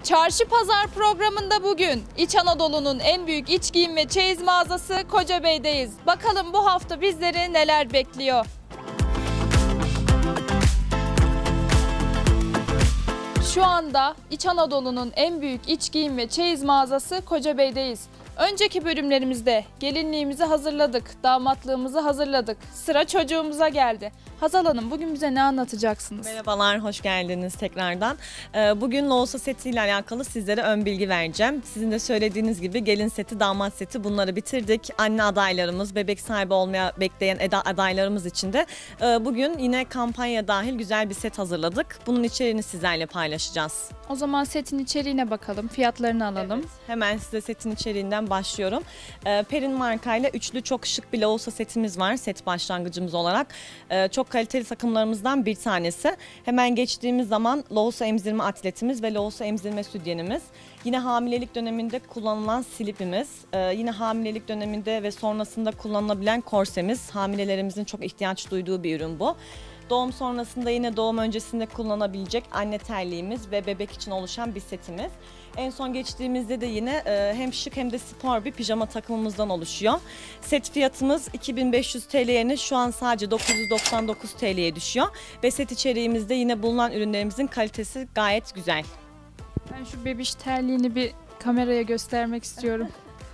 Çarşı Pazar programında bugün İç Anadolu'nun en büyük iç giyim ve çeyiz mağazası Kocabey'deyiz. Bakalım bu hafta bizleri neler bekliyor? Şu anda İç Anadolu'nun en büyük iç giyim ve çeyiz mağazası Kocabey'deyiz. Önceki bölümlerimizde gelinliğimizi hazırladık, damatlığımızı hazırladık. Sıra çocuğumuza geldi. Hazal Hanım, bugün bize ne anlatacaksınız? Merhabalar, hoş geldiniz tekrardan. Bugün Loğusa setiyle alakalı sizlere ön bilgi vereceğim. Sizin de söylediğiniz gibi gelin seti, damat seti bunları bitirdik. Anne adaylarımız, bebek sahibi olmaya bekleyen adaylarımız için de bugün yine kampanya dahil güzel bir set hazırladık. Bunun içeriğini sizlerle paylaşacağız. O zaman setin içeriğine bakalım, fiyatlarını alalım. Evet, hemen size setin içeriğinden başlıyorum. Perin markayla üçlü çok şık bir Loğusa setimiz var, set başlangıcımız olarak. Çok kaliteli takımlarımızdan bir tanesi. Hemen geçtiğimiz zaman Loğusa emzirme atletimiz ve Loğusa emzirme sütyenimiz. Yine hamilelik döneminde kullanılan slipimiz. Yine hamilelik döneminde ve sonrasında kullanılabilen korsemiz. Hamilelerimizin çok ihtiyaç duyduğu bir ürün bu. Doğum sonrasında yine doğum öncesinde kullanabilecek anne terliğimiz ve bebek için oluşan bir setimiz. En son geçtiğimizde de yine hem şık hem de spor bir pijama takımımızdan oluşuyor. Set fiyatımız 2500 TL yerine şu an sadece 999 TL'ye düşüyor. Ve set içeriğimizde yine bulunan ürünlerimizin kalitesi gayet güzel. Ben şu bebiş terliğini bir kameraya göstermek istiyorum.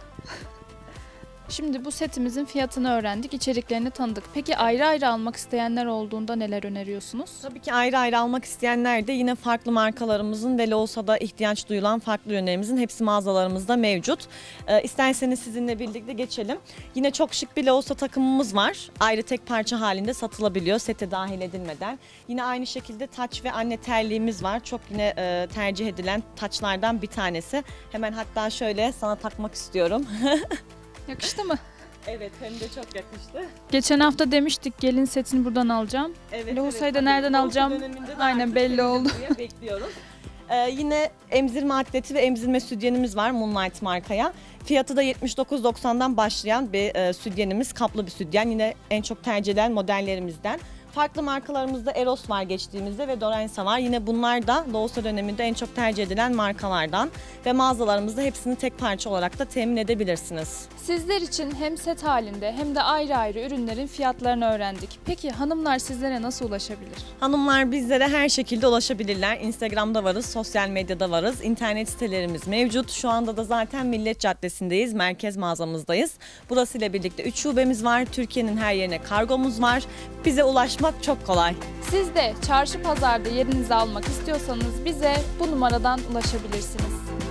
Şimdi bu setimizin fiyatını öğrendik, içeriklerini tanıdık. Peki ayrı ayrı almak isteyenler olduğunda neler öneriyorsunuz? Tabii ki ayrı ayrı almak isteyenler de yine farklı markalarımızın ve Loğusa'da ihtiyaç duyulan farklı ürünlerimizin hepsi mağazalarımızda mevcut. İsterseniz sizinle birlikte geçelim. Yine çok şık bir Loğusa takımımız var. Ayrı tek parça halinde satılabiliyor sete dahil edilmeden. Yine aynı şekilde taç ve anne terliğimiz var. Çok yine tercih edilen taçlardan bir tanesi. Hemen hatta şöyle sana takmak istiyorum. Yakıştı mı? Evet, hem de çok yakıştı. Geçen hafta demiştik gelin setini buradan alacağım. Evet, Loğusa'yı da tabii. nereden Loğusa alacağım? döneminde de Aynen artık belli oldu. Bekliyoruz. Yine emzirme atleti ve emzirme sütyenimiz var Moonlight markaya. Fiyatı da 79.90'dan başlayan bir sütyenimiz, kaplı bir sütyen. Yine en çok tercih edilen modellerimizden. Farklı markalarımızda Eros var geçtiğimizde ve Dorensa var. Yine bunlar da Loğusa döneminde en çok tercih edilen markalardan ve mağazalarımızda hepsini tek parça olarak da temin edebilirsiniz. Sizler için hem set halinde hem de ayrı ayrı ürünlerin fiyatlarını öğrendik. Peki hanımlar sizlere nasıl ulaşabilir? Hanımlar bizlere her şekilde ulaşabilirler. Instagram'da varız, sosyal medyada varız. İnternet sitelerimiz mevcut. Şu anda da zaten Millet Caddesi'ndeyiz, merkez mağazamızdayız. Burası ile birlikte 3 şubemiz var. Türkiye'nin her yerine kargomuz var. Bize ulaşmak çok kolay. Siz de çarşı pazarda yerinizi almak istiyorsanız bize bu numaradan ulaşabilirsiniz.